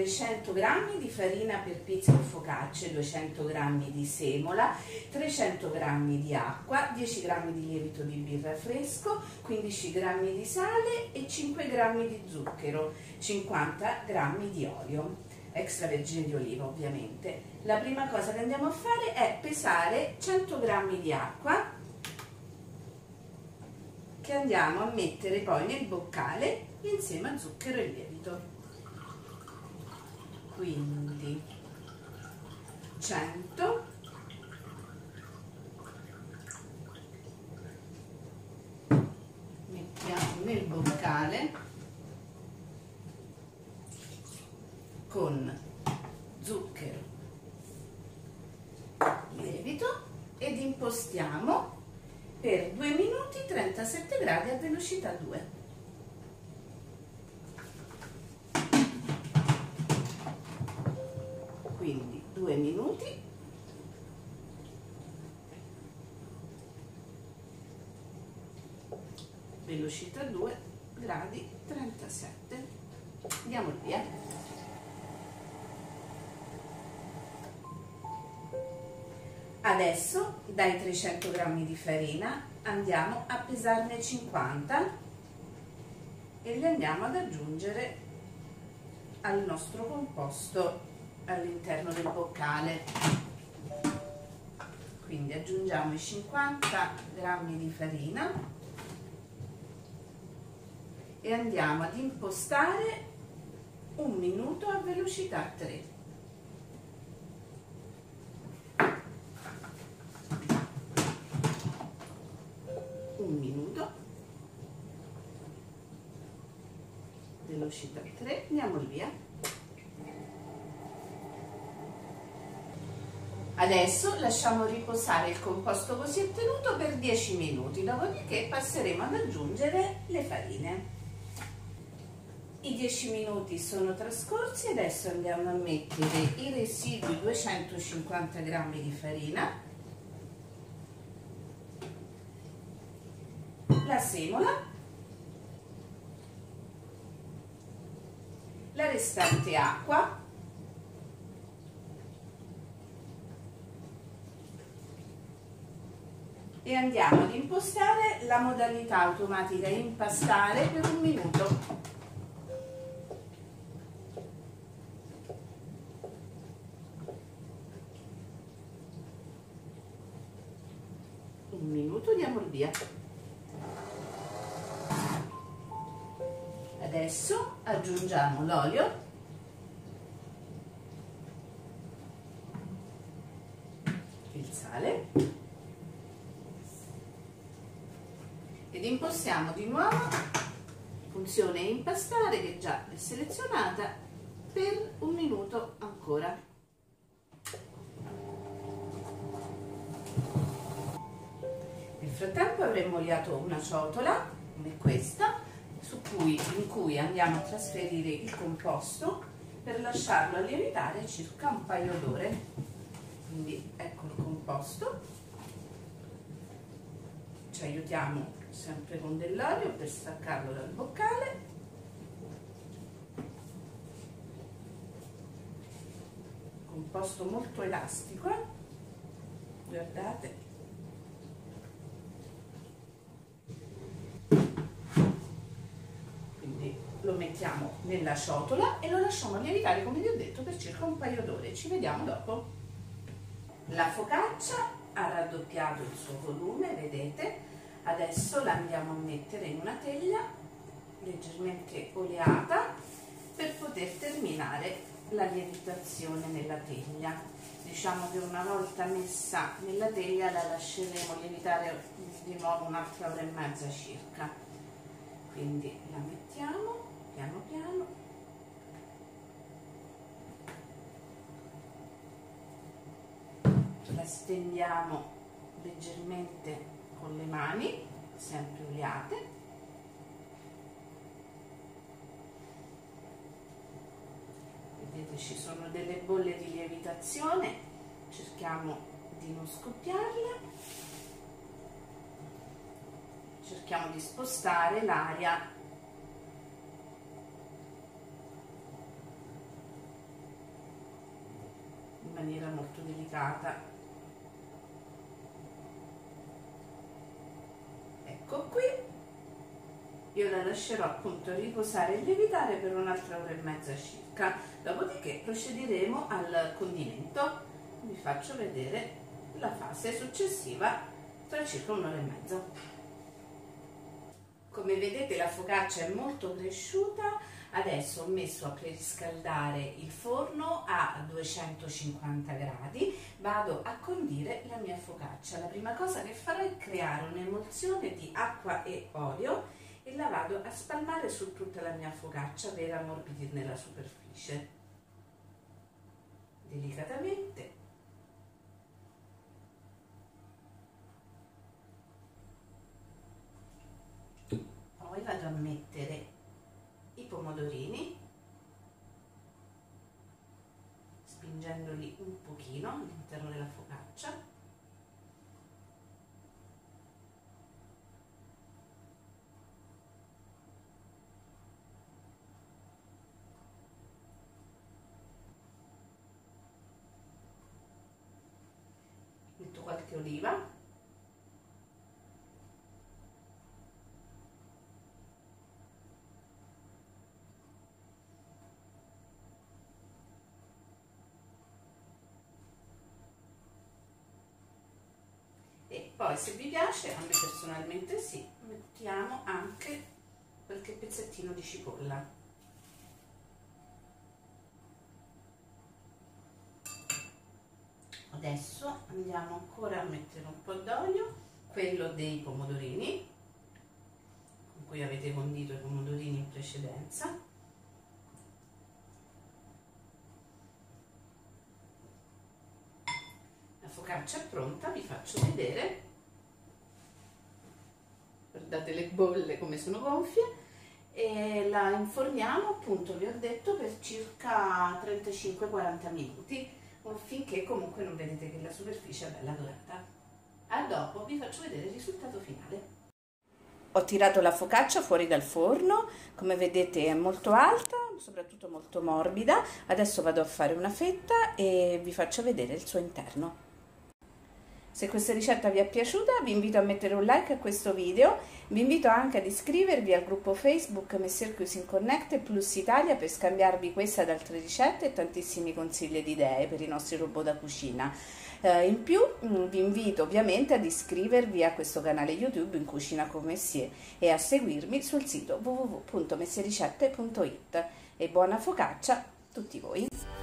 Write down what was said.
300 g di farina per pizza o focacce, 200 g di semola, 300 g di acqua, 10 g di lievito di birra fresco, 15 g di sale e 5 g di zucchero, 50 g di olio, extravergine di oliva ovviamente. La prima cosa che andiamo a fare è pesare 100 g di acqua che andiamo a mettere poi nel boccale insieme a zucchero e lievito. Quindi 100 mettiamo nel boccale con zucchero, lievito ed impostiamo per 2 minuti 37 gradi a velocità 2. Quindi 2 minuti, velocità 2, gradi 37. Andiamo il via. Adesso dai 300 g di farina andiamo a pesarne 50 e li andiamo ad aggiungere al nostro composto all'interno del boccale. Quindi aggiungiamo i 50 g di farina e andiamo ad impostare 1 minuto a velocità 3. Un minuto, velocità 3, andiamo via. Adesso lasciamo riposare il composto così ottenuto per 10 minuti, dopodiché passeremo ad aggiungere le farine. I 10 minuti sono trascorsi, adesso andiamo a mettere i residui 250 g di farina, la semola, la restante acqua, e andiamo ad impostare la modalità automatica impastare per 1 minuto. Un minuto, diamo il via. Adesso aggiungiamo l'olio, il sale ed impostiamo di nuovo funzione impastare, che già è selezionata, per 1 minuto ancora. Nel frattempo avremo oliato una ciotola come questa in cui andiamo a trasferire il composto per lasciarlo a lievitare circa un paio d'ore. Quindi ecco il composto, ci aiutiamo sempre con dell'olio per staccarlo dal boccale. Composto molto elastico, guardate. Lo mettiamo nella ciotola e lo lasciamo lievitare, come vi ho detto, per circa un paio d'ore. Ci vediamo dopo. La focaccia ha raddoppiato il suo volume, vedete? Adesso la andiamo a mettere in una teglia leggermente oleata per poter terminare la lievitazione nella teglia. Diciamo che una volta messa nella teglia la lasceremo lievitare di nuovo un'altra ora e mezza circa. Quindi la mettiamo piano piano, la stendiamo leggermente con le mani, sempre oliate, vedete ci sono delle bolle di lievitazione, cerchiamo di non scoppiarle, cerchiamo di spostare l'aria maniera molto delicata. Ecco qui, io la lascerò appunto riposare e lievitare per un'altra ora e mezza circa, dopodiché procederemo al condimento. Vi faccio vedere la fase successiva tra circa un'ora e mezza. Come vedete la focaccia è molto cresciuta. Adesso ho messo a preriscaldare il forno a 250 gradi, vado a condire la mia focaccia. La prima cosa che farò è creare un'emulsione di acqua e olio e la vado a spalmare su tutta la mia focaccia per ammorbidirne la superficie. Delicatamente. Poi vado a mettere i pomodorini, spingendoli un pochino all'interno della focaccia. Metto qualche oliva. E poi, se vi piace, a me personalmente sì, mettiamo anche qualche pezzettino di cipolla. Adesso andiamo ancora a mettere un po' d'olio, quello dei pomodorini, con cui avete condito i pomodorini in precedenza. La focaccia è pronta, vi faccio vedere. Guardate le bolle come sono gonfie. E la inforniamo, appunto, vi ho detto, per circa 35-40 minuti, finché comunque non vedete che la superficie è bella dorata. A dopo, vi faccio vedere il risultato finale. Ho tirato la focaccia fuori dal forno, come vedete è molto alta, soprattutto molto morbida. Adesso vado a fare una fetta e vi faccio vedere il suo interno. Se questa ricetta vi è piaciuta, vi invito a mettere un like a questo video, vi invito anche ad iscrivervi al gruppo Facebook Messier Cuisine Connect Plus Italia per scambiarvi questa ed altre ricette e tantissimi consigli ed idee per i nostri robot da cucina. In più vi invito ovviamente ad iscrivervi a questo canale YouTube In Cucina con Messier e a seguirmi sul sito www.messiericette.it. E buona focaccia a tutti voi!